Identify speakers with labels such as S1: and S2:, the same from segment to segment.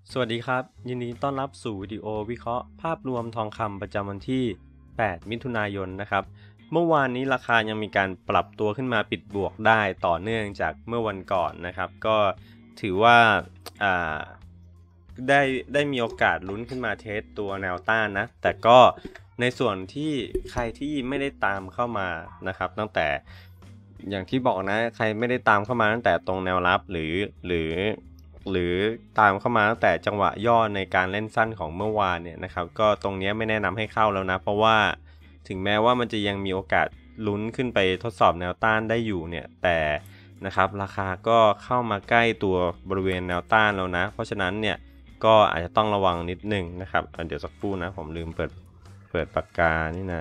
S1: สวัสดีครับยินดีต้อนรับสู่วิดีโอวิเคราะห์ภาพรวมทองคำประจำวันที่ 8 มิถุนายนนะครับเมื่อวานนี้ราคายังมีการปรับตัวขึ้นมาปิดบวกได้ต่อเนื่องจากเมื่อวันก่อนนะครับก็ถือว่าอ่าได้ได้มีโอกาสลุ้นขึ้นมาเทสตัวแนวต้านนะแต่ก็ในส่วนที่ใครที่ไม่ได้ตามเข้ามานะครับตั้งแต่อย่างที่บอกนะใครไม่ได้ตามเข้ามาตั้งแต่ตรงแนวรับหรือตามเข้ามาตั้งแต่จังหวะย่อในการเล่นสั้นของเมื่อวานเนี่ยนะครับก็ตรงนี้ไม่แนะนำให้เข้าแล้วนะเพราะว่าถึงแม้ว่ามันจะยังมีโอกาสลุ้นขึ้นไปทดสอบแนวต้านได้อยู่เนี่ยแต่นะครับราคาก็เข้ามาใกล้ตัวบริเวณแนวต้านแล้วนะเพราะฉะนั้นเนี่ยก็อาจจะต้องระวังนิดนึงนะครับเดี๋ยวสักครู่นะผมลืมเปิดปากกานี่นะ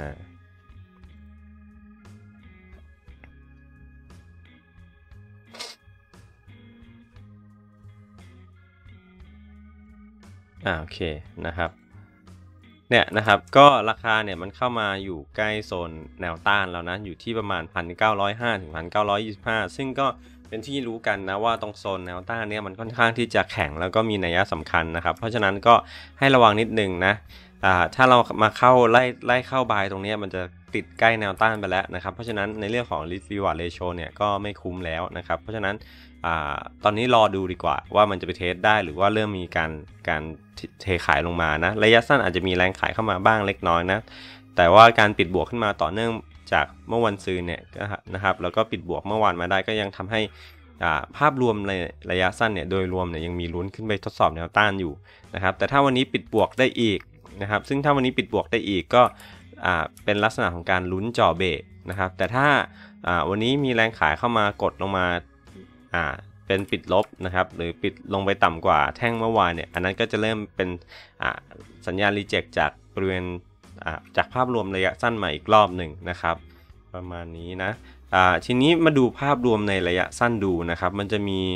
S1: โอเคนะครับเนี่ยนะครับก็ราคาเนี่ยมันเข้ามาอยู่ใกล้โซนแนวต้านแล้วนะอยู่ที่ประมาณ 1,905 ถึง 1,925 ซึ่งก็เป็นที่รู้กันนะว่าตรงโซนแนวต้านเนี่ยมันค่อนข้างที่จะแข็งแล้วก็มีนัยสำคัญนะครับเพราะฉะนั้นก็ให้ระวังนิดนึงนะถ้าเรามาเข้าไล่เข้าบายตรงนี้มันจะติดใกล้แนวต้านไปแล้วนะครับเพราะฉะนั้นในเรื่องของ risk reward ratio เนี่ยก็ไม่คุ้มแล้วนะครับเพราะฉะนั้นตอนนี้รอดูดีกว่าว่ามันจะไปเทสได้หรือว่าเริ่มมีการเทขายลงมานะระยะสั้นอาจจะมีแรงขายเข้ามาบ้างเล็กน้อยนะแต่ว่าการปิดบวกขึ้นมาต่อเนื่องจากเมื่อวันซืนเนี่ยนะครับแล้วก็ปิดบวกเมื่อวานมาได้ก็ยังทำให้ภาพรวมในระยะสั้นเนี่ยโดยรวมเนี่ยยังมีลุ้นขึ้นไปทดสอบแนวต้านอยู่นะครับแต่ถ้าวันนี้ปิดบวกได้อีกนะครับซึ่งถ้าวันนี้ปิดบวกได้อีกก็เป็นลักษณะของการลุ้นจ่อเบรกนะครับแต่ถ้าวันนี้มีแรงขายเข้ามากดลงมาเป็นปิดลบนะครับหรือปิดลงไปต่ำกว่าแท่งเมื่อวานเนี่ยอันนั้นก็จะเริ่มเป็นสัญญาณรีเจ็คจากบริเวณจากภาพรวมระยะสั้นมาอีกรอบหนึ่งนะครับประมาณนี้นะทีนี้มาดูภาพรวมในระยะสั้นดูนะครับมันจะมี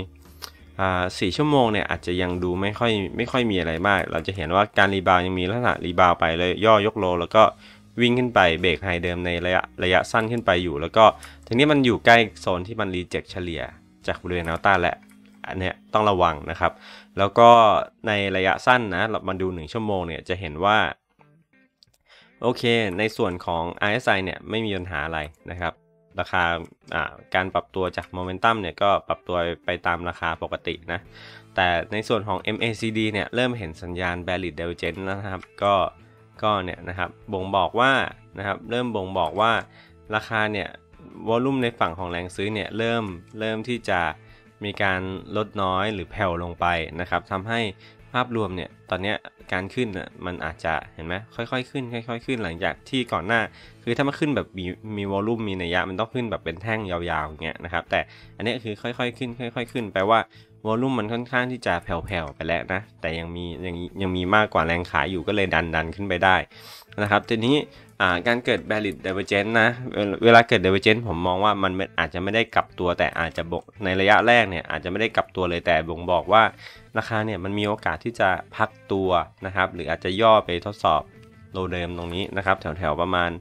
S1: 4 ชั่วโมงเนี่ยอาจจะยังดูไม่ค่อยมีอะไรมากเราจะเห็นว่าการรีบาวยังมีลักษณะรีบาวไปเลยย่อยกโลแล้วก็วิ่งขึ้นไปเบรกไฮเดิมในระยะสั้นขึ้นไปอยู่แล้วก็ทีนี้มันอยู่ใกล้โซนที่มันรีเจ็คเฉลี่ยจากบริเวณแนวต้านและอันเนี้ยต้องระวังนะครับแล้วก็ในระยะสั้นนะเรามาดู1 ชั่วโมงเนี่ยจะเห็นว่าโอเคในส่วนของ RSI เนี่ยไม่มีปัญหาอะไรนะครับราคาการปรับตัวจากโมเมนตัมเนี่ยก็ปรับตัวไปตามราคาปกตินะแต่ในส่วนของ MACD เนี่ยเริ่มเห็นสัญญาณ bearish divergence แล้วนะครับก็เนี่ยนะครับบ่งบอกว่านะครับเริ่มบ่งบอกว่าราคาเนี่ยวอลุ่มในฝั่งของแรงซื้อเนี่ยเริ่มที่จะมีการลดน้อยหรือแผ่วลงไปนะครับทำให้ภาพรวมเนี่ยตอนนี้การขึ้นมันอาจจะเห็นไหมค่อยๆขึ้นค่อยๆขึ้นหลังจากที่ก่อนหน้าคือถ้ามันขึ้นแบบมีวอลุ่มมีนัยยะมันต้องขึ้นแบบเป็นแท่งยาวๆอย่างเงี้ยนะครับแต่อันนี้คือค่อยๆขึ้นค่อยๆขึ้นแปลว่าวอลุ่มมันค่อนข้างที่จะแผ่วๆไปแล้วนะแต่ยังมีมากกว่าแรงขายอยู่ก็เลยดันขึ้นไปได้นะครับทีนี้การเกิด bearish divergence นะเวลาเกิด divergence ผมมองว่ามันอาจจะไม่ได้กลับตัวแต่อาจจะในระยะแรกเนี่ยอาจจะไม่ได้กลับตัวเลยแต่บ่งบอกว่าราคาเนี่ยมันมีโอกาสที่จะพักตัวนะครับหรืออาจจะย่อไปทดสอบโลเดิมตรงนี้นะครับแถวประมาณ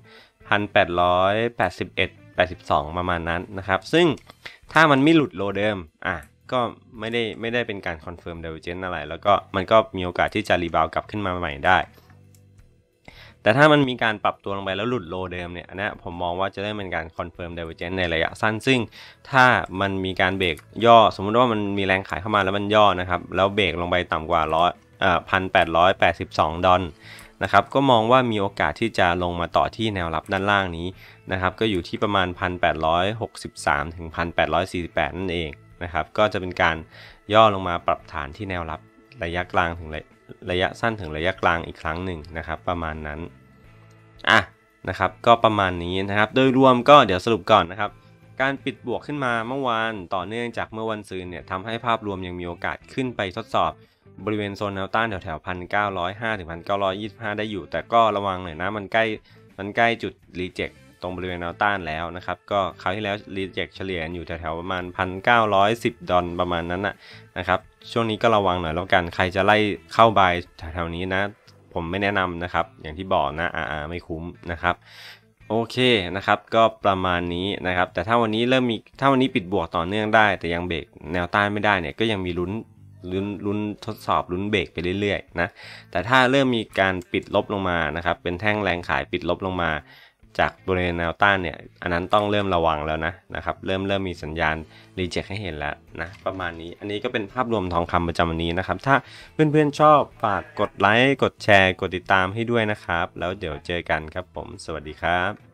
S1: 1,881 82ประมาณนั้นนะครับซึ่งถ้ามันไม่หลุดโลเดิมก็ไม่ได้เป็นการคอนเฟิร์ม divergence อะไรแล้วก็มันก็มีโอกาสที่จะรีบาวกลับขึ้นมาใหม่ได้แต่ถ้ามันมีการปรับตัวลงไปแล้วหลุดโลเดิมเนี่ยอันนี้ผมมองว่าจะได้เป็นการคอนเฟิร์ม divergence ในระยะสั้นซึ่งถ้ามันมีการเบรกย่อสมมุติว่ามันมีแรงขายเข้ามาแล้วมันย่อนะครับแล้วเบรกลงไปต่ำกว่า1,882 ดอลนะครับก็มองว่ามีโอกาสที่จะลงมาต่อที่แนวรับด้านล่างนี้นะครับก็อยู่ที่ประมาณ 1,863 ถึง 1,848 นั่นเองนะครับก็จะเป็นการย่อลงมาปรับฐานที่แนวรับระยะกลางถึงระยะสั้นถึงระยะกลางอีกครั้งหนึ่งนะครับประมาณนั้นนะครับก็ประมาณนี้นะครับโดยรวมก็เดี๋ยวสรุปก่อนนะครับการปิดบวกขึ้นมาเมื่อวานต่อเนื่องจากเมื่อวันซืนเนี่ยทำให้ภาพรวมยังมีโอกาสขึ้นไปทดสอบบริเวณโซนแนวต้านแถว 1,905 ถึง 1,925 ได้อยู่แต่ก็ระวังหน่อยนะมันใกล้จุดรีเจ็คตรงบริเวณแนวต้านแล้วนะครับก็คราวที่แล้วรีเจ็คเฉลี่ยอยู่แถวประมาณ 1,910 ดอลประมาณนั้นนะครับช่วงนี้ก็ระวังหน่อยแล้วกันใครจะไล่เข้าบายแถวนี้นะผมไม่แนะนำนะครับอย่างที่บอกนะไม่คุ้มนะครับโอเคนะครับก็ประมาณนี้นะครับแต่ถ้าวันนี้ปิดบวกต่อเนื่องได้แต่ยังเบรกแนวต้านไม่ได้เนี่ยก็ยังมีลุ้นลุ้นทดสอบลุ้นเบรกไปเรื่อยๆนะแต่ถ้าเริ่มมีการปิดลบลงมานะครับเป็นแท่งแรงขายปิดลบลงมาจากบริเวณแนวต้านเนี่ยอันนั้นต้องเริ่มระวังแล้วนะครับเริ่มมีสัญญาณรีเจ็คให้เห็นแล้วนะประมาณนี้อันนี้ก็เป็นภาพรวมทองคำประจำวันนี้นะครับถ้าเพื่อนๆชอบฝากกดไลค์กดแชร์กดติดตามให้ด้วยนะครับแล้วเดี๋ยวเจอกันครับผมสวัสดีครับ